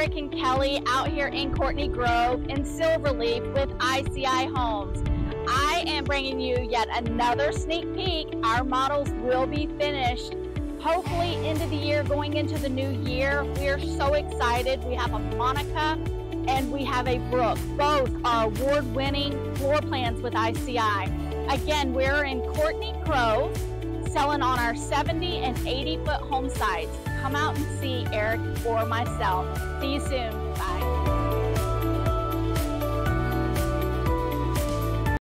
Eric and Kelly out here in Courtney Grove in Silverleaf with ICI Homes. I am bringing you yet another sneak peek. Our models will be finished hopefully into the year, going into the new year. We are so excited. We have a Monica and we have a Brooke. Both are award-winning floor plans with ICI. Again, we're in Courtney Grove, selling on our 70 and 80-foot home sites. Come out and see Eric or myself. See you soon. Bye.